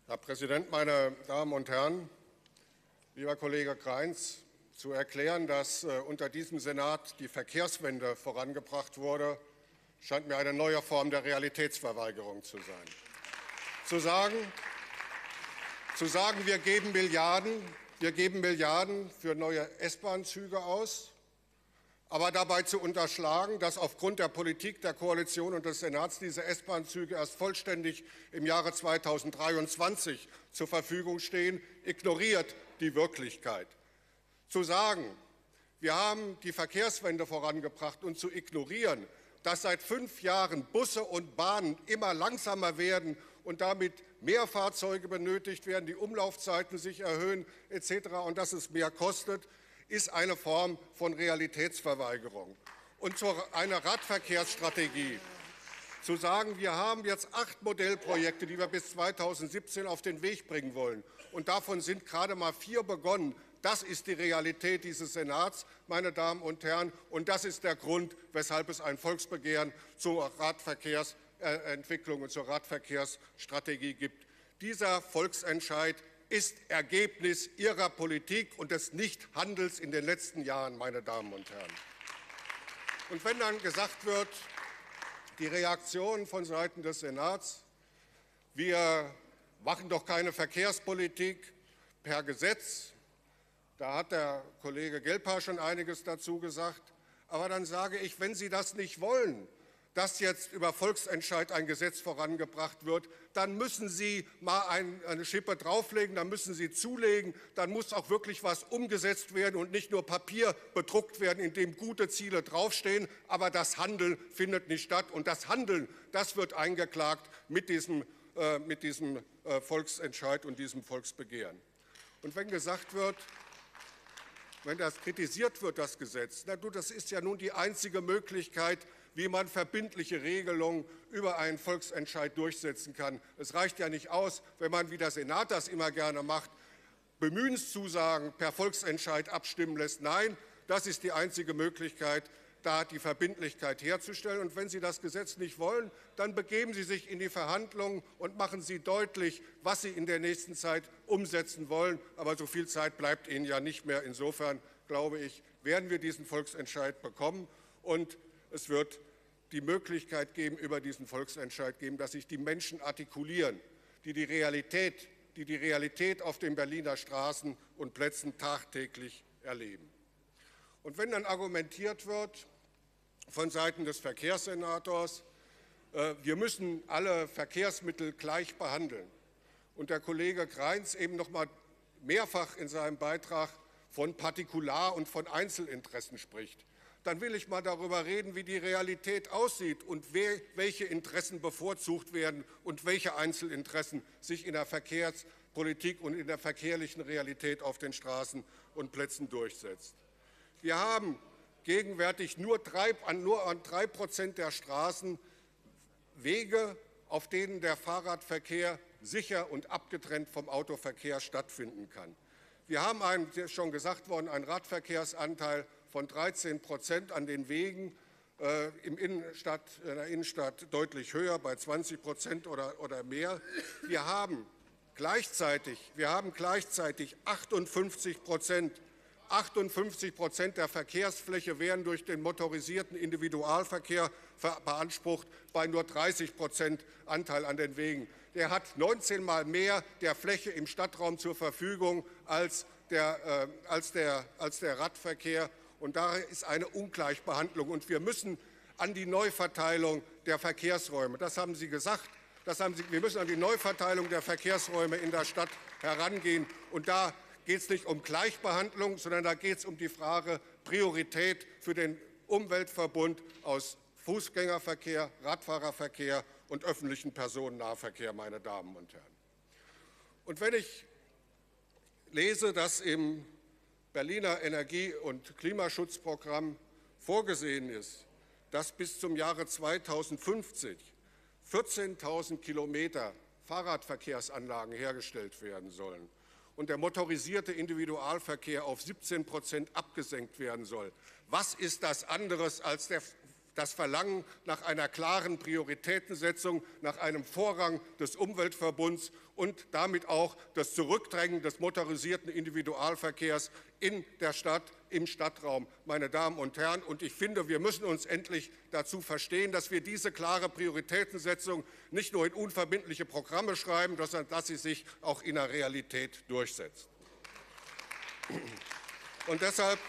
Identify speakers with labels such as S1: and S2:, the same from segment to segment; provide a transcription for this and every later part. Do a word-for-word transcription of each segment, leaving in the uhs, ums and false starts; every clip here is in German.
S1: Herr Präsident, meine Damen und Herren! Lieber Kollege Kreins, zu erklären, dass äh, unter diesem Senat die Verkehrswende vorangebracht wurde, scheint mir eine neue Form der Realitätsverweigerung zu sein. Zu sagen, zu sagen wir geben Milliarden, wir geben Milliarden für neue S-Bahn-Züge aus, aber dabei zu unterschlagen, dass aufgrund der Politik der Koalition und des Senats diese S-Bahn-Züge erst vollständig im Jahre zweitausenddreiundzwanzig zur Verfügung stehen, ignoriert die Wirklichkeit. Zu sagen, wir haben die Verkehrswende vorangebracht und zu ignorieren, dass seit fünf Jahren Busse und Bahnen immer langsamer werden und damit mehr Fahrzeuge benötigt werden, die Umlaufzeiten sich erhöhen et cetera und dass es mehr kostet, ist eine Form von Realitätsverweigerung. Und zu einer Radverkehrsstrategie zu sagen, wir haben jetzt acht Modellprojekte, die wir bis zweitausendsiebzehn auf den Weg bringen wollen, und davon sind gerade mal vier begonnen. Das ist die Realität dieses Senats, meine Damen und Herren, und das ist der Grund, weshalb es ein Volksbegehren zur Radverkehrsentwicklung und zur Radverkehrsstrategie gibt. Dieser Volksentscheid ist Ergebnis Ihrer Politik und des Nichthandels in den letzten Jahren, meine Damen und Herren. Und wenn dann gesagt wird, die Reaktion von Seiten des Senats, wir machen doch keine Verkehrspolitik per Gesetz, da hat der Kollege Gelper schon einiges dazu gesagt, aber dann sage ich, wenn Sie das nicht wollen, dass jetzt über Volksentscheid ein Gesetz vorangebracht wird, dann müssen Sie mal eine Schippe drauflegen, dann müssen Sie zulegen, dann muss auch wirklich was umgesetzt werden und nicht nur Papier bedruckt werden, in dem gute Ziele draufstehen, aber das Handeln findet nicht statt. Und das Handeln, das wird eingeklagt mit diesem, äh, mit diesem äh, Volksentscheid und diesem Volksbegehren. Und wenn gesagt wird, wenn das kritisiert wird, das Gesetz, na du, das ist ja nun die einzige Möglichkeit, wie man verbindliche Regelungen über einen Volksentscheid durchsetzen kann. Es reicht ja nicht aus, wenn man, wie der Senat das immer gerne macht, Bemühenszusagen per Volksentscheid abstimmen lässt. Nein, das ist die einzige Möglichkeit, da die Verbindlichkeit herzustellen. Und wenn Sie das Gesetz nicht wollen, dann begeben Sie sich in die Verhandlungen und machen Sie deutlich, was Sie in der nächsten Zeit umsetzen wollen. Aber so viel Zeit bleibt Ihnen ja nicht mehr. Insofern, glaube ich, werden wir diesen Volksentscheid bekommen. Und es wird die Möglichkeit geben, über diesen Volksentscheid geben, dass sich die Menschen artikulieren, die die Realität, die die Realität auf den Berliner Straßen und Plätzen tagtäglich erleben. Und wenn dann argumentiert wird von Seiten des Verkehrssenators, äh, wir müssen alle Verkehrsmittel gleich behandeln, und der Kollege Kreins eben noch mal mehrfach in seinem Beitrag von Partikular- und von Einzelinteressen spricht, dann will ich mal darüber reden, wie die Realität aussieht und wer, welche Interessen bevorzugt werden und welche Einzelinteressen sich in der Verkehrspolitik und in der verkehrlichen Realität auf den Straßen und Plätzen durchsetzt. Wir haben gegenwärtig nur, drei, nur an drei Prozent der Straßen Wege, auf denen der Fahrradverkehr sicher und abgetrennt vom Autoverkehr stattfinden kann. Wir haben einen, das ist schon gesagt worden, einen Radverkehrsanteil von dreizehn Prozent an den Wegen, äh, im Innenstadt, in der Innenstadt deutlich höher, bei zwanzig Prozent oder, oder mehr. Wir haben gleichzeitig, wir haben gleichzeitig achtundfünfzig Prozent achtundfünfzig Prozent der Verkehrsfläche werden durch den motorisierten Individualverkehr beansprucht, bei nur dreißig Prozent Anteil an den Wegen. Der hat neunzehn Mal mehr der Fläche im Stadtraum zur Verfügung als der, äh, als der, als der Radverkehr. Und daher ist eine Ungleichbehandlung. Und wir müssen an die Neuverteilung der Verkehrsräume, das haben Sie gesagt, das haben Sie, wir müssen an die Neuverteilung der Verkehrsräume in der Stadt herangehen. Und da geht es nicht um Gleichbehandlung, sondern da geht es um die Frage Priorität für den Umweltverbund aus Fußgängerverkehr, Radfahrerverkehr und öffentlichen Personennahverkehr, meine Damen und Herren. Und wenn ich lese, dass im Berliner Energie- und Klimaschutzprogramm vorgesehen ist, dass bis zum Jahre zweitausendfünfzig vierzehntausend Kilometer Fahrradverkehrsanlagen hergestellt werden sollen und der motorisierte Individualverkehr auf siebzehn Prozent abgesenkt werden soll. Was ist das anderes als der, das Verlangen nach einer klaren Prioritätensetzung, nach einem Vorrang des Umweltverbunds und damit auch das Zurückdrängen des motorisierten Individualverkehrs in der Stadt, im Stadtraum. Meine Damen und Herren, und ich finde, wir müssen uns endlich dazu verstehen, dass wir diese klare Prioritätensetzung nicht nur in unverbindliche Programme schreiben, sondern dass sie sich auch in der Realität durchsetzt. Und deshalb,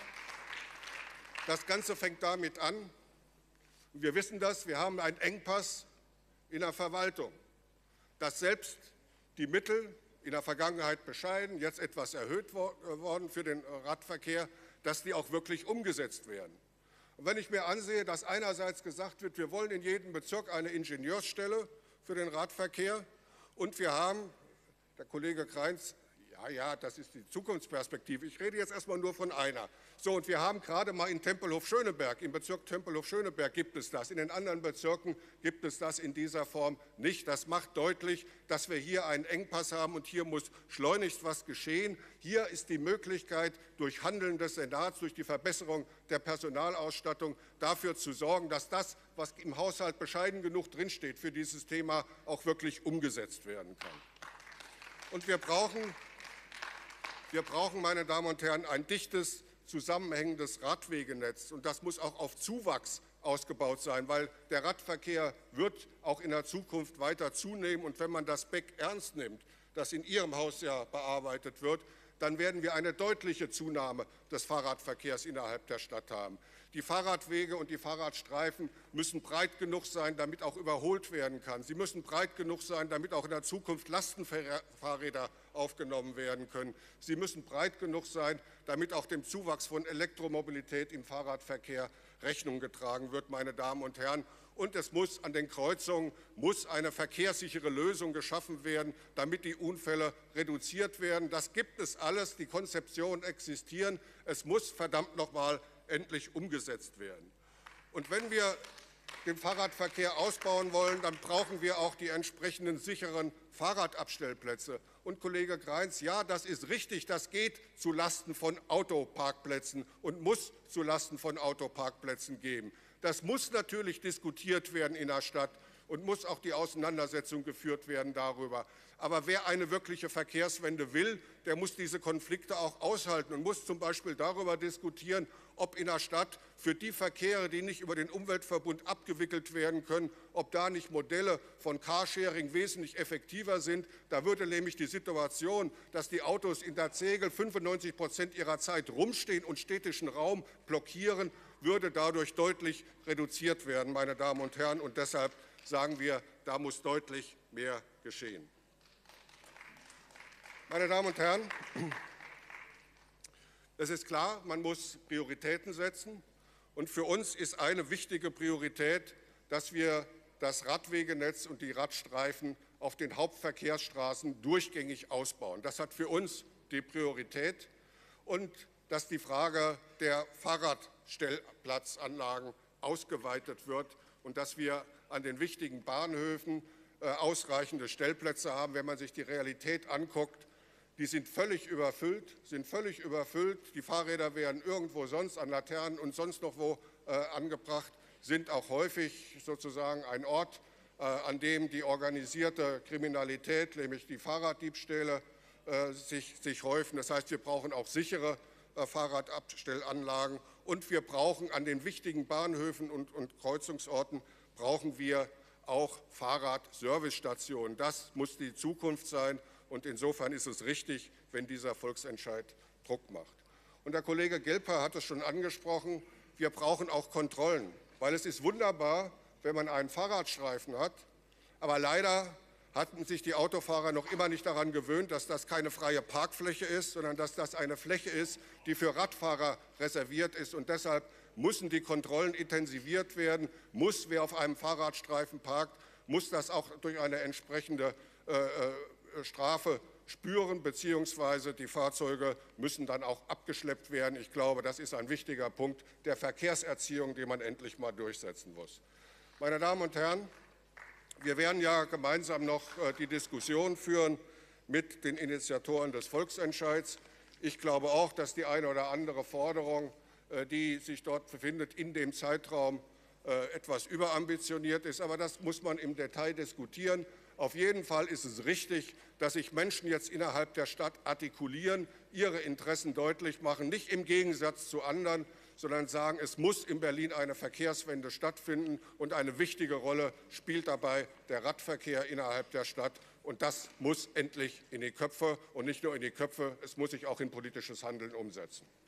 S1: das Ganze fängt damit an, wir wissen das, wir haben einen Engpass in der Verwaltung, dass selbst die Mittel, in der Vergangenheit bescheiden, jetzt etwas erhöht worden für den Radverkehr, dass die auch wirklich umgesetzt werden. Und wenn ich mir ansehe, dass einerseits gesagt wird, wir wollen in jedem Bezirk eine Ingenieursstelle für den Radverkehr und wir haben, der Kollege Kreins, ja, ja, das ist die Zukunftsperspektive. Ich rede jetzt erstmal nur von einer. So, und wir haben gerade mal in Tempelhof-Schöneberg, im Bezirk Tempelhof-Schöneberg gibt es das. In den anderen Bezirken gibt es das in dieser Form nicht. Das macht deutlich, dass wir hier einen Engpass haben und hier muss schleunigst was geschehen. Hier ist die Möglichkeit, durch Handeln des Senats, durch die Verbesserung der Personalausstattung dafür zu sorgen, dass das, was im Haushalt bescheiden genug drinsteht für dieses Thema, auch wirklich umgesetzt werden kann. Und wir brauchen Wir brauchen, meine Damen und Herren, ein dichtes, zusammenhängendes Radwegenetz. Und das muss auch auf Zuwachs ausgebaut sein, weil der Radverkehr wird auch in der Zukunft weiter zunehmen. Und wenn man das B E C ernst nimmt, das in Ihrem Haus ja bearbeitet wird, dann werden wir eine deutliche Zunahme des Fahrradverkehrs innerhalb der Stadt haben. Die Fahrradwege und die Fahrradstreifen müssen breit genug sein, damit auch überholt werden kann. Sie müssen breit genug sein, damit auch in der Zukunft Lastenfahrräder aufgenommen werden können. Sie müssen breit genug sein, damit auch dem Zuwachs von Elektromobilität im Fahrradverkehr Rechnung getragen wird, meine Damen und Herren. Und es muss an den Kreuzungen muss eine verkehrssichere Lösung geschaffen werden, damit die Unfälle reduziert werden. Das gibt es alles, die Konzeptionen existieren. Es muss verdammt noch mal endlich umgesetzt werden. Und wenn wir den Fahrradverkehr ausbauen wollen, dann brauchen wir auch die entsprechenden sicheren Fahrradabstellplätze. Und Kollege Kreins, ja, das ist richtig, das geht zulasten von Autoparkplätzen und muss zulasten von Autoparkplätzen gehen. Das muss natürlich diskutiert werden in der Stadt und muss auch die Auseinandersetzung geführt werden darüber. Aber wer eine wirkliche Verkehrswende will, der muss diese Konflikte auch aushalten und muss zum Beispiel darüber diskutieren, ob in der Stadt für die Verkehre, die nicht über den Umweltverbund abgewickelt werden können, ob da nicht Modelle von Carsharing wesentlich effektiver sind. Da würde nämlich die Situation, dass die Autos in der Regel fünfundneunzig Prozent ihrer Zeit rumstehen und städtischen Raum blockieren, würde dadurch deutlich reduziert werden, meine Damen und Herren. Und deshalb sagen wir, da muss deutlich mehr geschehen. Meine Damen und Herren, es ist klar, man muss Prioritäten setzen. Und für uns ist eine wichtige Priorität, dass wir das Radwegenetz und die Radstreifen auf den Hauptverkehrsstraßen durchgängig ausbauen. Das hat für uns die Priorität. Und dass die Frage der Fahrradstellplatzanlagen ausgeweitet wird und dass wir an den wichtigen Bahnhöfen äh, ausreichende Stellplätze haben. Wenn man sich die Realität anguckt, die sind völlig überfüllt, sind völlig überfüllt. Die Fahrräder werden irgendwo sonst an Laternen und sonst noch wo äh, angebracht, sind auch häufig sozusagen ein Ort, äh, an dem die organisierte Kriminalität, nämlich die Fahrraddiebstähle, äh, sich, sich häufen. Das heißt, wir brauchen auch sichere äh, Fahrradabstellanlagen und wir brauchen an den wichtigen Bahnhöfen und, und Kreuzungsorten brauchen wir auch Fahrradservicestationen. Das muss die Zukunft sein. Und insofern ist es richtig, wenn dieser Volksentscheid Druck macht. Und der Kollege Gelper hat es schon angesprochen, wir brauchen auch Kontrollen. Weil es ist wunderbar, wenn man einen Fahrradstreifen hat, aber leider hatten sich die Autofahrer noch immer nicht daran gewöhnt, dass das keine freie Parkfläche ist, sondern dass das eine Fläche ist, die für Radfahrer reserviert ist. Und deshalb müssen die Kontrollen intensiviert werden, muss, wer auf einem Fahrradstreifen parkt, muss das auch durch eine entsprechende äh, Strafe spüren, beziehungsweise die Fahrzeuge müssen dann auch abgeschleppt werden. Ich glaube, das ist ein wichtiger Punkt der Verkehrserziehung, den man endlich mal durchsetzen muss. Meine Damen und Herren, wir werden ja gemeinsam noch die Diskussion führen mit den Initiatoren des Volksentscheids. Ich glaube auch, dass die eine oder andere Forderung, die sich dort befindet, in dem Zeitraum äh, etwas überambitioniert ist. Aber das muss man im Detail diskutieren. Auf jeden Fall ist es richtig, dass sich Menschen jetzt innerhalb der Stadt artikulieren, ihre Interessen deutlich machen, nicht im Gegensatz zu anderen, sondern sagen, es muss in Berlin eine Verkehrswende stattfinden, und eine wichtige Rolle spielt dabei der Radverkehr innerhalb der Stadt. Und das muss endlich in die Köpfe, und nicht nur in die Köpfe, es muss sich auch in politisches Handeln umsetzen.